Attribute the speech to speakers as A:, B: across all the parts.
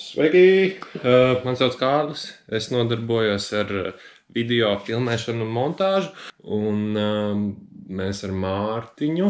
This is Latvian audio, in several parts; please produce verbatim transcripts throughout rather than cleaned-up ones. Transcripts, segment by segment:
A: Sveiki! Uh, man sauc Kārlis. Es nodarbojos ar video filmēšanu un montāžu. Un um, mēs ar Mārtiņu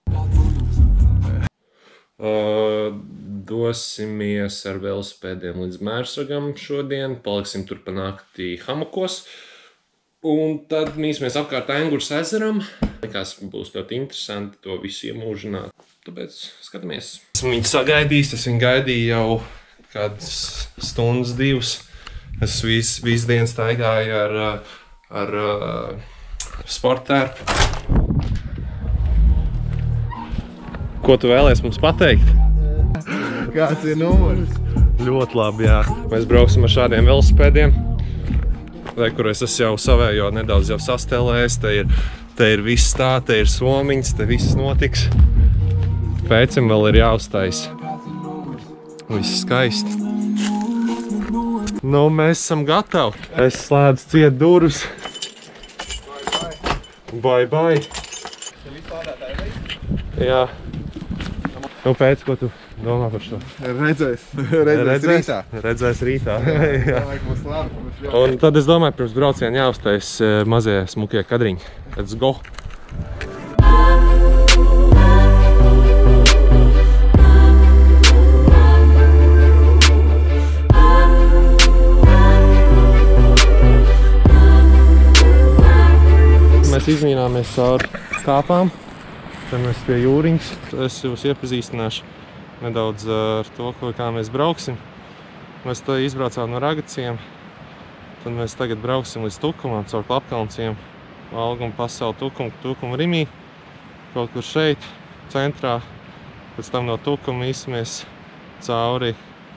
A: uh, dosimies ar velosipēdiem līdz Mērsragam šodien. Paliksim tur pa nakti hamakos. Un tad mīsimies apkārt Engures ezeram. Likās, būs ļoti interesanti to visu iemūžināt. Tāpēc skatāmies. Esmu viņu sagaidījis, es viņu gaidīju jau kādas stundas, divas. Es visu, visu dienu staigāju ar, ar, ar sporttērpu. Ko tu vēlies mums pateikt?
B: Kāds ir numurs?
A: Ļoti labi, jā. Mēs brauksim ar šādiem velosipēdiem. Re, kur es esmu jau savējo nedaudz jau sastelējis. Te ir, te ir viss tā, te ir somiņas, te viss notiks. Pēcim vēl ir jāuztais. Viss skaisti. Nu, mēs esam gatavi. Es slēdzu ciet durvis. Bye, bye. Jā. Nu, pēc, ko tu domā par šo?
B: Redzēs. Redzēs rītā.
A: Redzēs rītā. Un tad es domāju, pirms brauciena jāuztais mazie smukie kadriņi. Let's go! Mēs izmīnāmies caur kāpām. Tad mēs pie jūriņas. Es jūs iepazīstināšu nedaudz ar to, kā mēs brauksim. Mēs to izbraucām no Ragaciem. Tad mēs tagad brauksim līdz Tukumam, caur Klapkalnciem. Valguma pasauli Tukumu, Tukumu Rimī. Kaut kur šeit, centrā. Pēc tam no Tukuma īsimies cauri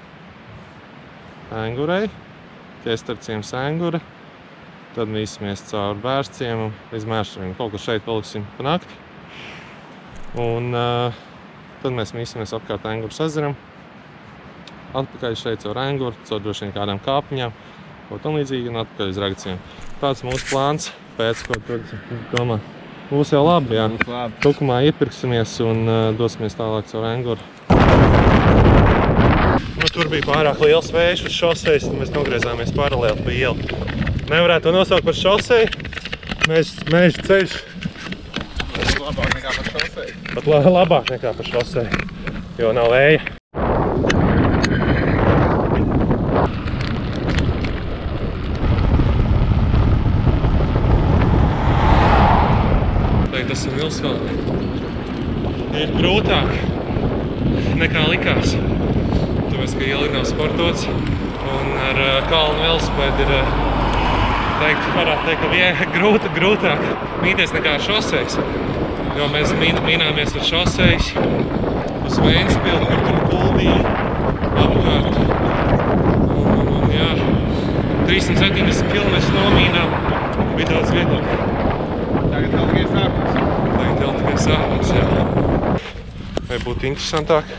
A: Engurei. Ķiestarciems Engure. Tad mēs īsimies cauri Bērciemam līdz Mērsragam. Kaut kur šeit paliksim pa nakti. Un uh, tad mēs mīsimies apkārt Engures ezeram. Atpakaļ šeit caur Enguru, caur droši vien kādām kāpņām, ko tam līdzīgi, un atpakaļ uz Ragaciem. Tāds mūsu plāns, pēc ko tur domā. Būs jau labi, jā. Tukumā iepirksimies un uh, dosimies tālāk caur Enguru. Nu, tur bija pārāk liels vējš uz šosejas, un mēs nogriezāmies paralēli pa ielu. Nevarētu to nosaukt par šoseju. Mēs meža ceļš.
B: Labāk nekā par šoseju.
A: Pat la labāk nekā par šoseju, jo nav vēja. Tagad esam Vilsvaldā. Ir grūtāk nekā likās. Tāpēc, ka iela ir nav sportots un ar kalnu velosipēdu ir teikt, varētu teikt, ka vien, grūta, grūtāk mīties nekā ar šosejas. Jo mēs mīnāmies ar šosejas uz Ventspili, kur tur kuldīja apkārt. Un, un, un, jā, trīssimt septiņdesmit kilometrus nomīnām, bija daudz vieglāk.
B: Tagad vēl tikai sākums.
A: Tagad vēl tikai sākums, jā. Vai būtu interesantāk?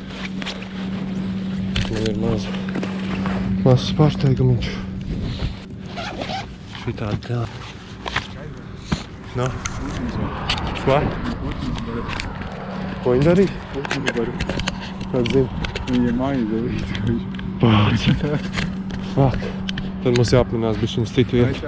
A: Man ir maz, mazs pārsteigumiņš. Šitādi tēlā. No? Ko? Ko viņi darīja? Kāds zina?
B: Viņi ir maizi darīt.
A: Pāc. Fuck. Tad mums jāapminās bišķiņas citu vietu.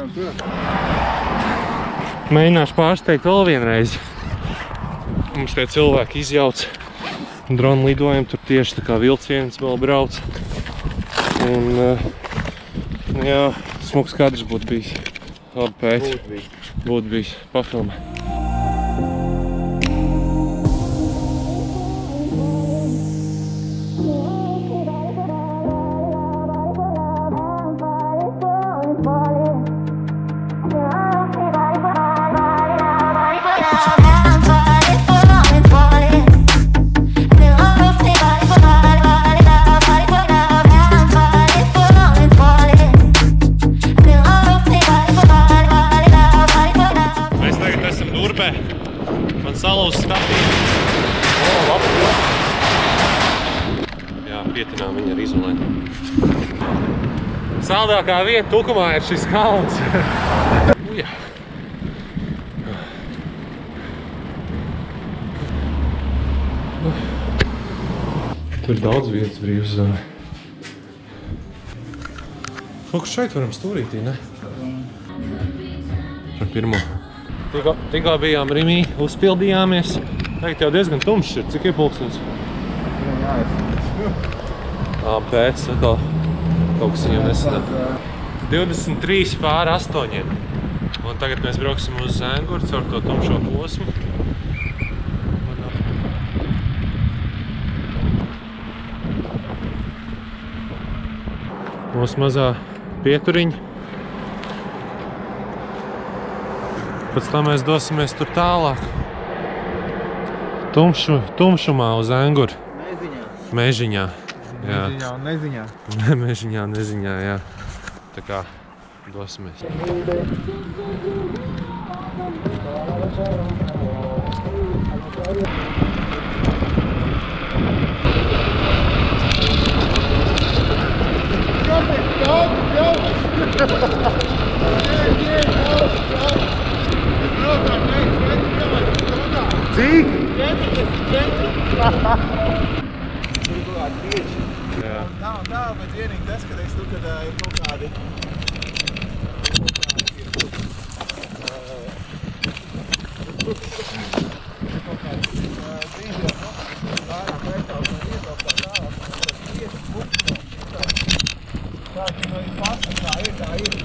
A: Mēģināšu pārsteigt vēl vienreiz. Mums tie cilvēki izjauc dronu lidojumu, tur tieši tā kā vilciens vēl brauc. Un, jā, smuks kadrs būtu bijis. Labi pēc.
B: Būtu bijis.
A: Būtu bijis. Pafilmē. Man salūz stafība. O, labs, jā. Jā, pietinām viņu ar izolēm. Saldākā vieta Tukumā ir šis kalns. Uja. Tur daudz vietas brīvs zāle. kaut kas šeit varam stūrītī, ne? Ar pirmo. Tikko, tikko bijām Rimī, uzpildījāmies. Teikt, jau diezgan tumšs ir. Cik ir pulkstens?
B: Jā, jā.
A: Ā, pēc, atkal kaut kas viņam nesanāk. divdesmit trīs pāri astoņiem. Un tagad mēs brauksim uz Zēnguru caur to tumšo posmu. Mūsu mazā pieturiņa. Pēc tam mēs dosimies tur tālāk. Tumšu, tumšumā uz Zēnguru.
B: Mežiņā.
A: Mežiņā. Jā.
B: Mežiņā un neziņā.
A: Mežiņā, neziņā, jā. Tā kā dosimies.
B: Cik?
A: Jā.
B: Nav tā, bet vienīgi tas, ka es tu, kad uh, ir kaut kādi... Kaut kādi brīži, vairāk veikals un ietilpt tā tālāk, tas tieši bukto. Tā, ka no ir pats, tā ir, tā ir.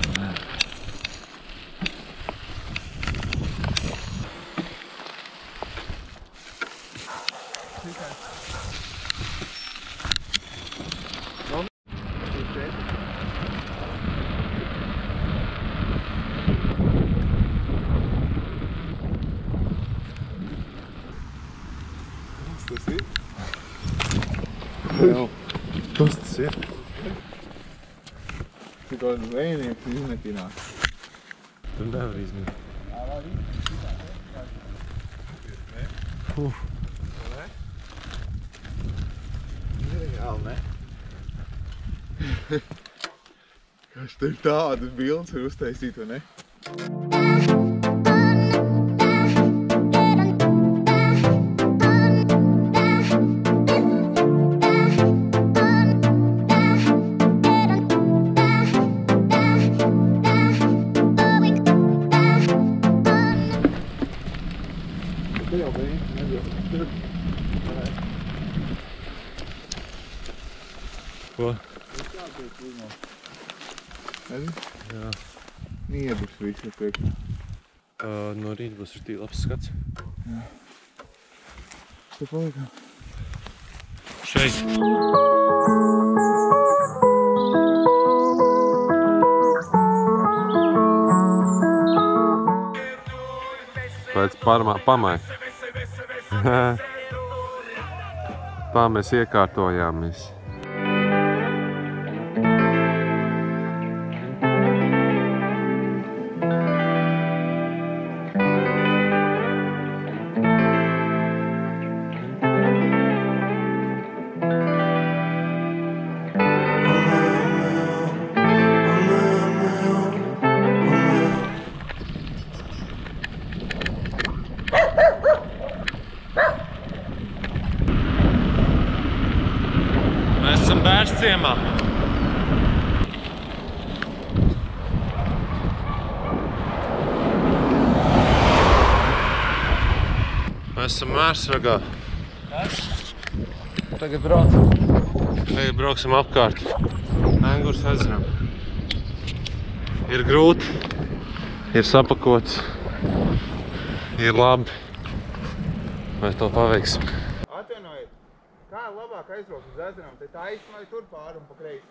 B: Tas ir? Jā.
A: Kas tas ir?
B: Tikko zvejnieks izmetinās.
A: Tur nevar izmēt.
B: Jā, var izmetināt.
A: Uf.
B: Reāli, ne? Kas tev tādas bildes var uztaisīt, vai ne?
A: Ko?
B: Nezinu?
A: Jā.
B: Niedus viss ir priekš.
A: Uh, no rīta būs ir tīri labs skats.
B: Jā. Te palikām.
A: Šeit. Pēc parmā, pamai. Tā mēs iekārtojāmies. Mēs esam bērns ciemā. Mēs esam Mērsragā. Tagad braucam. Tagad brauksim apkārt Zēngures ezeram. Ir grūti, ir sapakots, ir labi. Mēs to paveiksim.
B: Atvienojiet, kā labāk aizbraukt uz ezeram? Te tā īstenībā tur pāri un pa kreisi.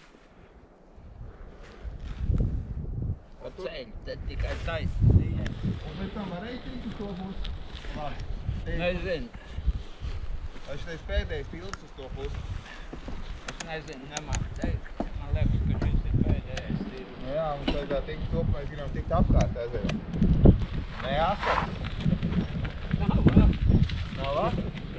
C: Pa ceļu, te tikai taisnīja.
B: Un pēc tam varēja tikt uz to pusi? Labi.
C: Nezinu.
B: Vai šitais pēdējais tilts uz to pusi?
C: Es nezinu, nemāku teikt. Man liekas, ka šis ir pēdējais tilts.
B: Nu jā, mums vajadzētu tikt to, mēs gribam tikt apkārt ezeram. Nē, asfalt.
C: Nav vēl.
B: Nav vēl?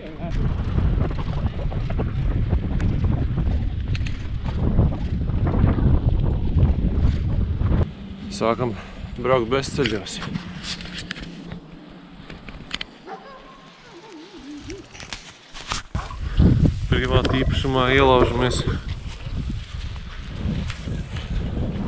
A: Sākam braukt bezceļos. Privāti īpašumā ielaužamies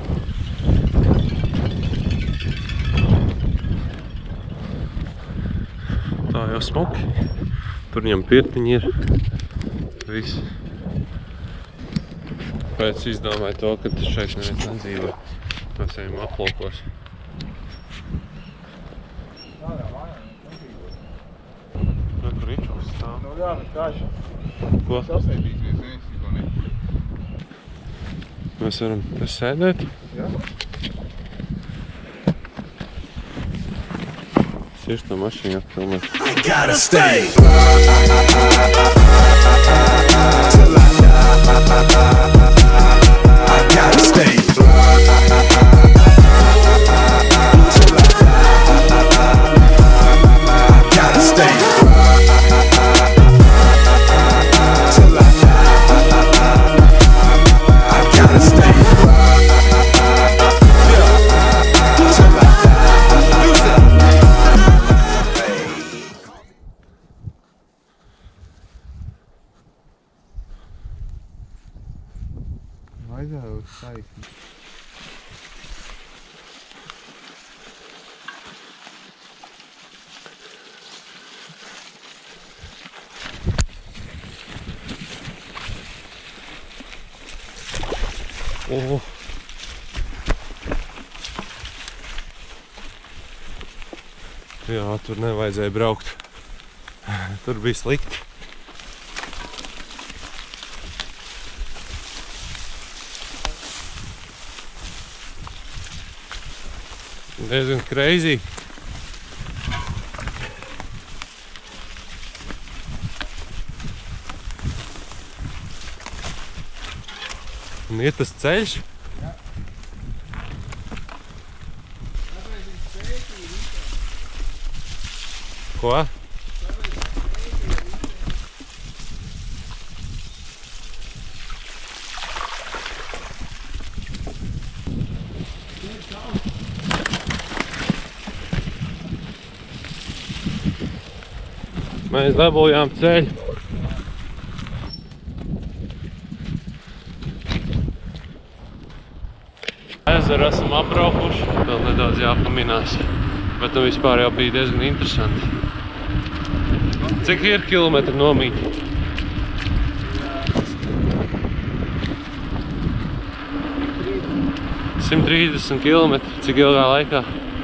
A: jau smuki. Tur viņam pirtiņi ir. Viss. Pēc izdomāju to, ka šeit neviens nedzīvo. Mēs ejam aplaukos. Tur tur Ričovs stāv.
B: Nu jā, bet kāši.
A: Ko?
B: Sasēdīs viens viens, ko ne.
A: Mēs varam sēdēt.
B: Jā.
A: Sieši tā mašīna atpilnē.
D: I gotta stay. I gotta stay. I gotta stay. Till I I gotta stay. Till I
B: Aizēju uz saikni.
A: Oh. Jā, tur nevajadzēja braukt. Tur bija slikti. Diezgan crazy. Un ir tas ceļš.
C: Jā.
A: Ko? Mēs dabūjām ceļu. Ezeru esam apbraukuši, vēl nedaudz jāpaminās, bet nu vispār jau bija diezgan interesanti. Cik ir kilometri nomīt? simt trīsdesmit kilometri. Cik ilgā laikā?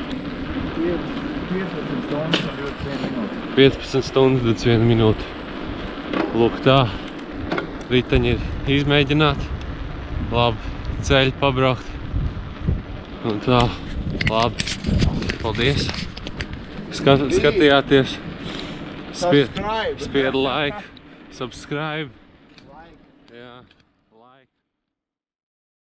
A: piecpadsmit stundas divdesmit viena minūte. Lūk tā, riteņi ir izmēģināti, labi ceļi pabraukt. Un tā, labi, paldies. Skat, skatījāties, spied,
B: Subscribe.
A: spied like, subscribe.
B: Like.
A: Jā.